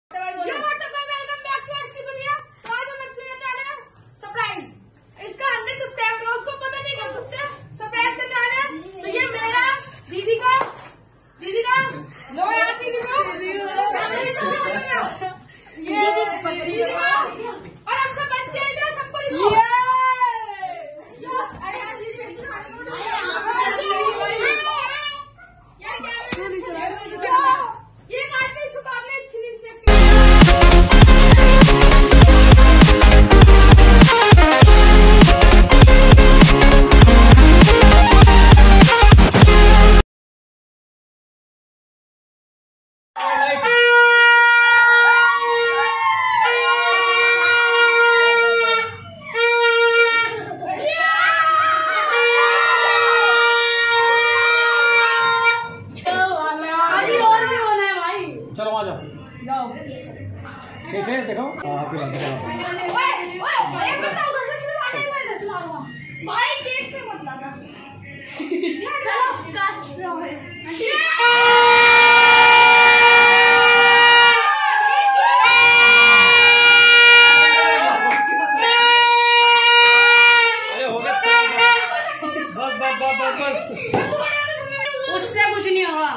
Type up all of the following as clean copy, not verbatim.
चलो वहाँ जाओ। कैसे देखो भाई देख के मत लाना। चलो उससे कुछ नहीं होगा।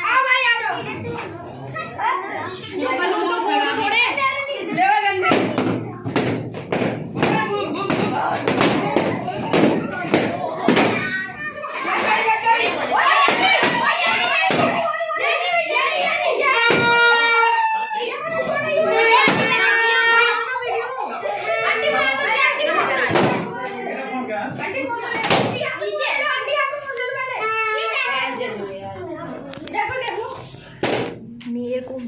मेरे को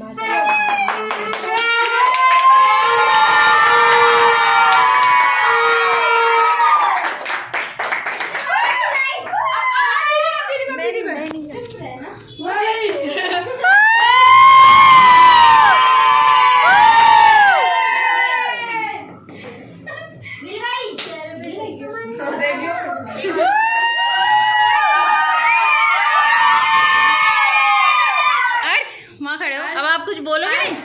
अब आप कुछ बोलोगे नहीं?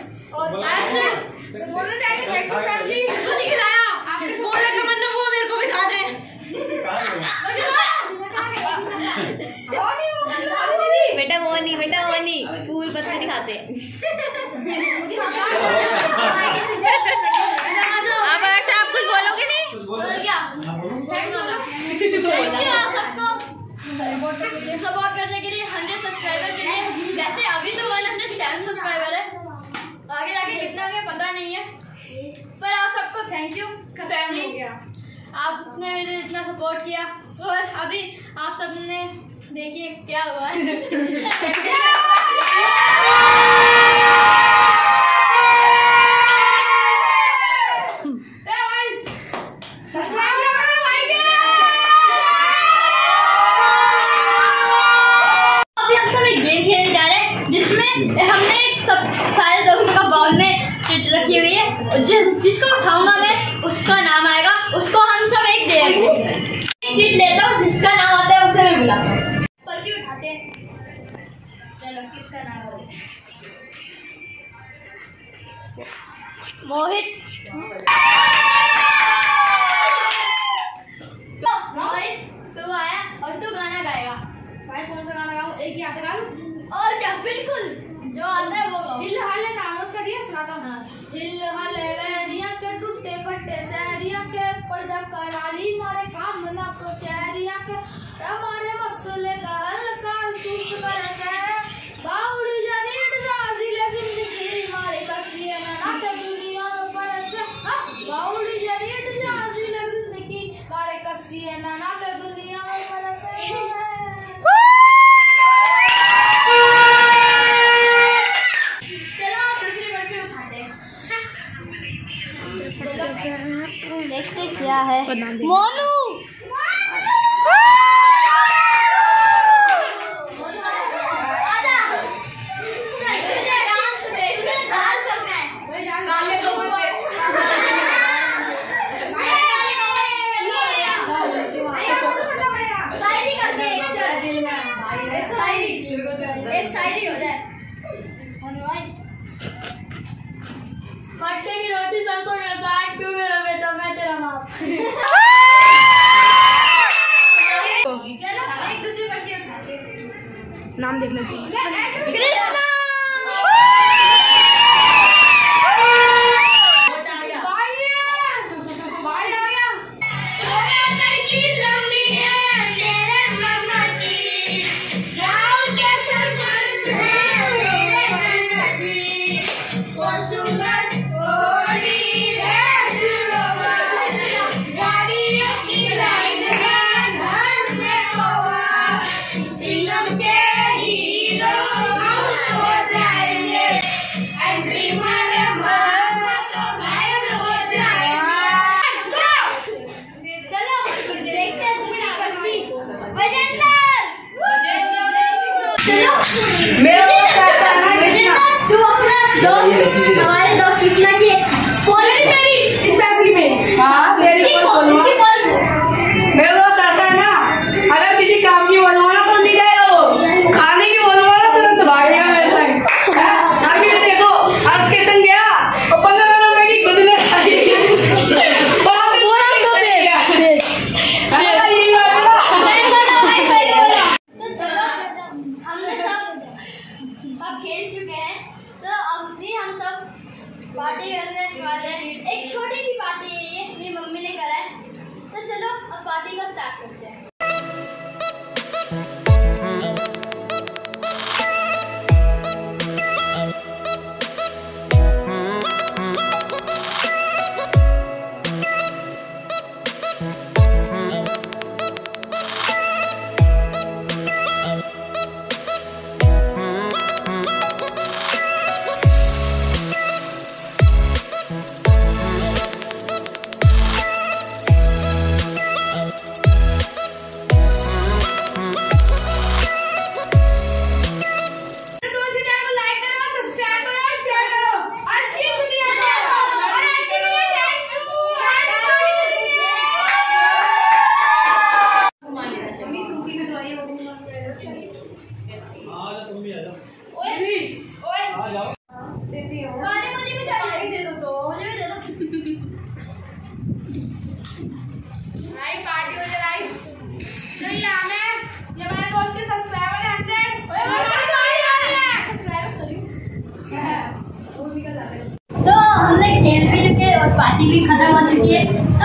बोले तो मतलब वो मेरे को भी खा दे। बेटा वो नहीं फूल पत्ते नहीं खाते। अब ऐसे आप कुछ बोलोगे नहीं? सपोर्ट करने के लिए 100 सब्सक्राइबर के लिए। वैसे अभी तो 107 सब्सक्राइबर है, आगे जाके कितना है पता नहीं है, पर आप सबको थैंक यू फैमिली। आपने मेरे इतना सपोर्ट किया और अभी आप सबने देखिए क्या हुआ है। हमने सब सारे दोस्तों का बॉल में चिट रखी हुई है, जिसको उठाऊंगा मैं उसका नाम आएगा, उसको हम सब एक देंगे। चिट लेता हूँ, जिसका नाम आता है उसे मैं बुलाता हूँ। पर्ची उठाते हैं, चलो किसका नाम है? मोहित। मोहित तू आया और तू गाना गाएगा। भाई कौन सा गाना गाऊं? एक ही आता गा लूं? और क्या, बिल्कुल जो आता है वो गाओ। हिल हले नाम उसका दिया सुनाता हूं। हिल हले वैरिया के टूटे फटे सैरिया के पड़ जा करारी मारे काम ना को चैरिया के हमारे मसले का हल कर तू कर से बाउड़ी जरीड जाजिले जिंदगी मारे कसिए ना नाते दुनिया पर से बाउड़ी जरीड जाजिले जिंदगी मारे कसिए ना नाते दुनिया पर से। देखते क्या है मोनू। एक शायरी हो जाए। मक्के की रोटी सरसों का साग, तू मेरा बेटा मैं तेरा बाप। चलो एक दूसरी पर्ची उठाते हैं। नाम देख लेते हैं। कृष्णा हमारे दोस्त कृष्णा की मेरी स्पेशली मेरी मेरे दोस्त ऐसा है ना, अगर किसी काम की बोलूंगा ना तो नहीं जाएगा, वो खाने की बोलूंगा ना तुरंत भागेगा मेरे संग। अभी देखो आज के संग गया और 15 रुपए की गुदले खाई। खेल चुके हैं तो अब भी हम सब पार्टी करने वाले हैं। एक छोटी सी पार्टी है ये, मेरी मम्मी ने करा है। तो चलो अब पार्टी को स्टार्ट करते हैं। तो हमने खेल भी चुके और पार्टी भी खत्म हो चुकी है।